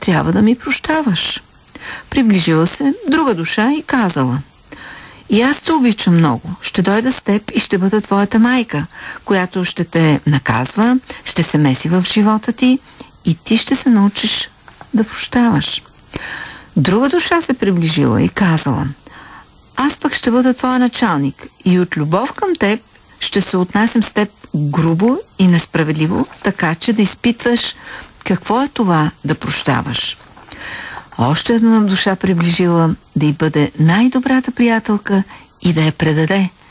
трябва да ми прощаваш. Приближила се друга душа и казала: и аз те обичам много. Ще дойда с теб и ще бъда твоята майка, която ще те наказва, ще се меси в живота ти и ти ще се научиш да прощаваш. Друга душа се приближила и казала: аз пък ще бъда твоя началник и от любов към теб ще се отнасям с теб грубо и несправедливо, така че да изпитваш какво е това да прощаваш. Още една душа приближила да й бъде най-добрата приятелка и да я предаде,